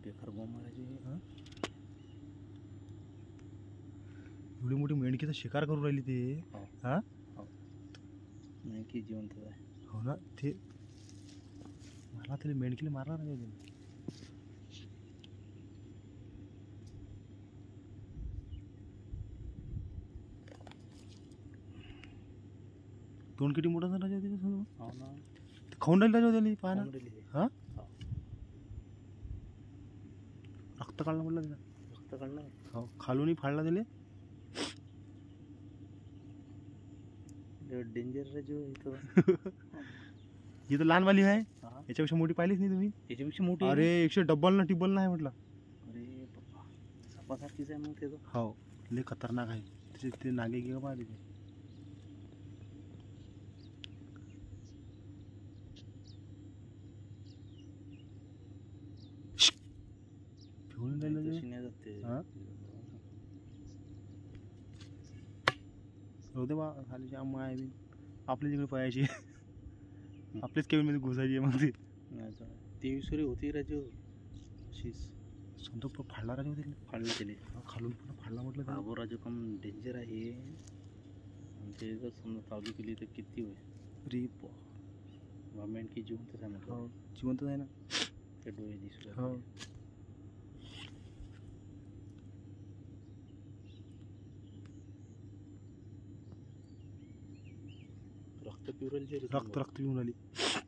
बेकार बोंब मारायची. एवढी मोठी मेंढकीचा शिकार करून राहिली ते. हा मेंढकी जिवंत आहे. हो ना, ते मला तरी मेंढकीला मारणार नाही. तोंड किती मोठं झालं राजा त्याचं. हो ना, ते खाऊन राहिलं राजा त्याला. पाहा ना. हा रक्त काढलं म्हटलं त्याला. रक्त काढलं. हो, खालूनही फाडला त्याला. डेंजर राजू इथं. ही तर लहान वाली आहे. याच्यापेक्षा मोठी पाहिलीच नाही तुम्ही. याच्यापेक्षा मोठी. अरे 100 डबल ना टिबल नाही म्हटलं. अरे बाबा, सापासारखीच आहे मग त्याचं. हो, लय खतरनाक आहे त्याचे. ते नागे गिगा पाहिले ते. घेऊन राहिलं ते. हा होते बा खालीची आम्हा आहे. आपल्या तिकडे पाहायची. आपल्याच केबिन मध्ये घुसायची मग ते. 23 होती राजू. अशीच समजा फाडला राजू त्याला. फाडलं त्याला. खालून पुन्हा फाडला म्हटलं. बाबू राजू कम डेंजर आहे. आमच्या इथं समजा चावली केली तर किती होईल. अरे मेंढकी जिवंतच आहे म्हटलं. जिवंतच आहे ना. ते डोळे दिसू. हो, रक्त पिवरेल. रक्त पिऊन आली.